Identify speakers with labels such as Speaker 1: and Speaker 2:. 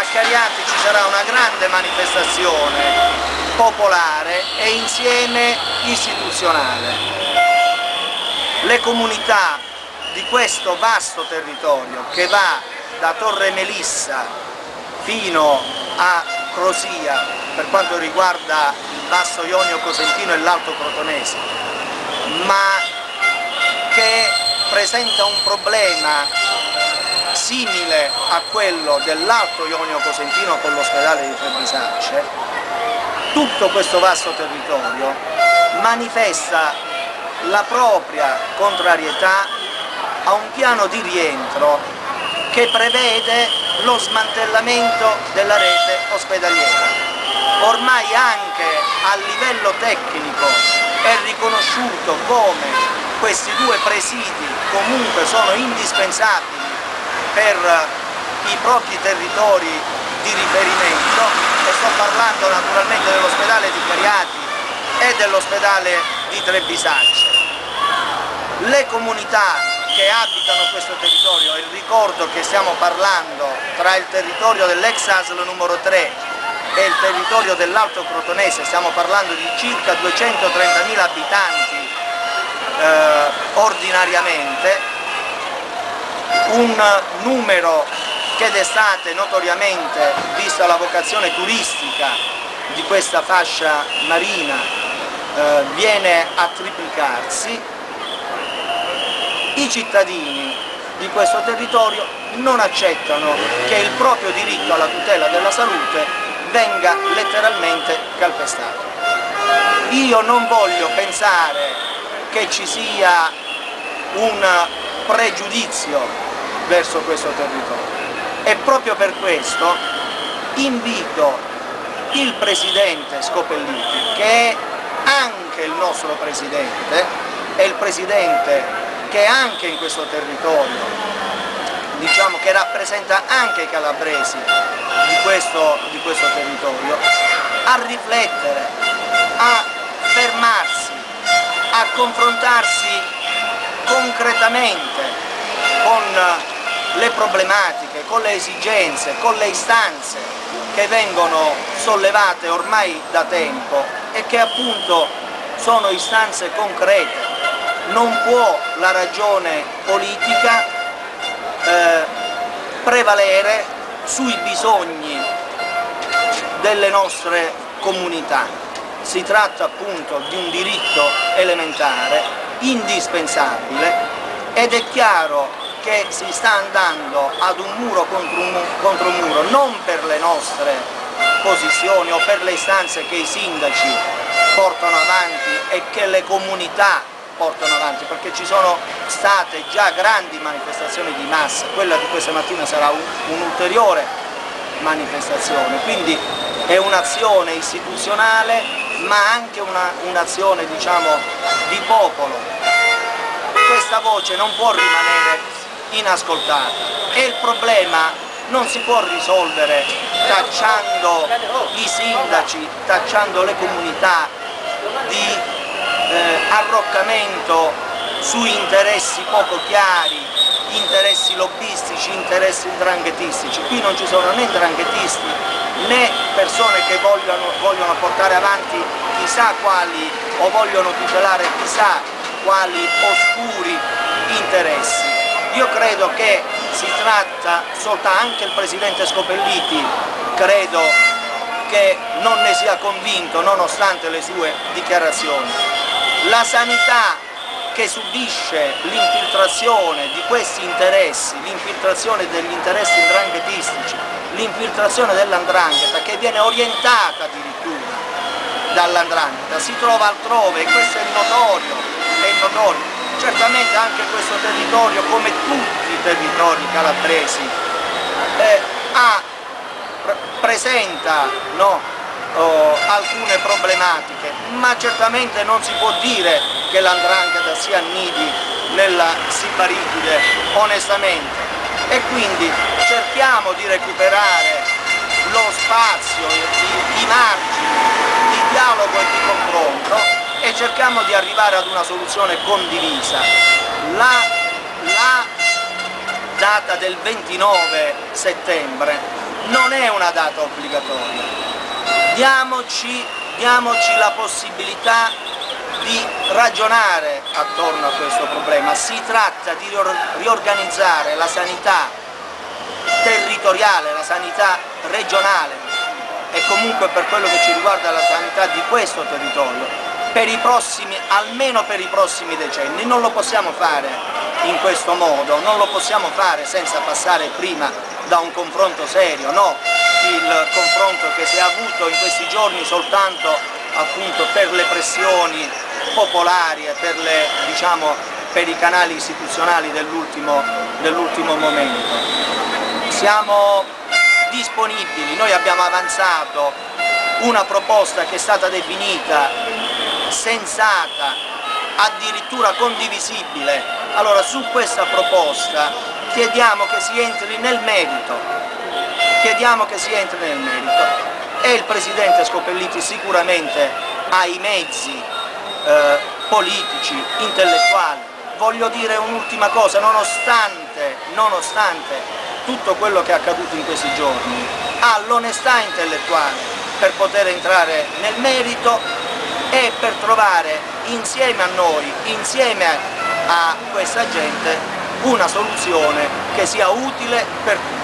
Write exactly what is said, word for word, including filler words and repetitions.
Speaker 1: a Cariati ci sarà una grande manifestazione popolare e insieme istituzionale. Le comunità di questo vasto territorio che va da Torre Melissa fino a Crosia per quanto riguarda il Basso Ionio Cosentino e l'Alto Crotonese, ma che presenta un problema simile a quello dell'Alto Ionio Cosentino con l'ospedale di Trebisacce, tutto questo vasto territorio manifesta la propria contrarietà a un piano di rientro che prevede lo smantellamento della rete ospedaliera. Ormai anche a livello tecnico è riconosciuto come questi due presidi comunque sono indispensabili per i propri territori di riferimento, e sto parlando naturalmente dell'ospedale di Cariati e dell'ospedale di Trebisacce. Le comunità che abitano questo territorio, e ricordo che stiamo parlando tra il territorio dell'ex A S L numero tre e il territorio dell'Alto Crotonese, stiamo parlando di circa duecentotrentamila abitanti eh, ordinariamente, un numero che d'estate notoriamente, vista la vocazione turistica di questa fascia marina, eh, viene a triplicarsi. I cittadini di questo territorio non accettano che il proprio diritto alla tutela della salute venga letteralmente calpestato. Io non voglio pensare che ci sia un pregiudizio verso questo territorio e proprio per questo invito il Presidente Scopelliti, che è anche il nostro Presidente, è il Presidente che anche in questo territorio, diciamo che rappresenta anche i calabresi di questo, di questo territorio, a riflettere, a fermarsi, a confrontarsi concretamente con le problematiche, con le esigenze, con le istanze che vengono sollevate ormai da tempo e che appunto sono istanze concrete. Non può la ragione politica eh, prevalere sui bisogni delle nostre comunità. Si tratta appunto di un diritto elementare, indispensabile, ed è chiaro che si sta andando ad un muro contro un contro un muro, non per le nostre posizioni o per le istanze che i sindaci portano avanti e che le comunità portano avanti, perché ci sono state già grandi manifestazioni di massa, quella di questa mattina sarà un'ulteriore manifestazione, quindi è un'azione istituzionale ma anche un'azione una, diciamo, di popolo. Questa voce non può rimanere inascoltata e il problema non si può risolvere tacciando i sindaci, tacciando le comunità di Eh, arroccamento su interessi poco chiari, interessi lobbistici, interessi ndranghetistici. Qui non ci sono né ndranghetisti né persone che vogliono, vogliono portare avanti chissà quali o vogliono tutelare chissà quali oscuri interessi. Io credo che si tratta soltanto, anche il Presidente Scopelliti credo che non ne sia convinto nonostante le sue dichiarazioni. La sanità che subisce l'infiltrazione di questi interessi, l'infiltrazione degli interessi ndranghetistici, l'infiltrazione dell'andrangheta che viene orientata addirittura dall'andrangheta, si trova altrove e questo è notorio, è notorio. Certamente anche questo territorio, come tutti i territori calabresi, eh, ha, presenta no, Oh, alcune problematiche, ma certamente non si può dire che l'andrangheta si annidi nella Sibaritide, onestamente, e quindi cerchiamo di recuperare lo spazio, i, i margini di dialogo e di confronto e cerchiamo di arrivare ad una soluzione condivisa. La, la data del ventinove settembre non è una data obbligatoria. Diamoci, diamoci la possibilità di ragionare attorno a questo problema. Si tratta di riorganizzare la sanità territoriale, la sanità regionale e comunque per quello che ci riguarda la sanità di questo territorio, per i prossimi, almeno per i prossimi decenni. Non lo possiamo fare in questo modo, non lo possiamo fare senza passare prima da un confronto serio, no il confronto che si è avuto in questi giorni soltanto appunto per le pressioni popolari e per, le, diciamo, per i canali istituzionali dell'ultimo dell'ultimo momento. Siamo disponibili, noi abbiamo avanzato una proposta che è stata definita sensata, addirittura condivisibile. Allora su questa proposta chiediamo che si entri nel merito, chiediamo che si entri nel merito e il Presidente Scopelliti sicuramente ha i mezzi eh, politici, intellettuali. Voglio dire un'ultima cosa, nonostante, nonostante tutto quello che è accaduto in questi giorni, ha l'onestà intellettuale per poter entrare nel merito e per trovare insieme a noi, insieme a questa gente, una soluzione che sia utile per tutti.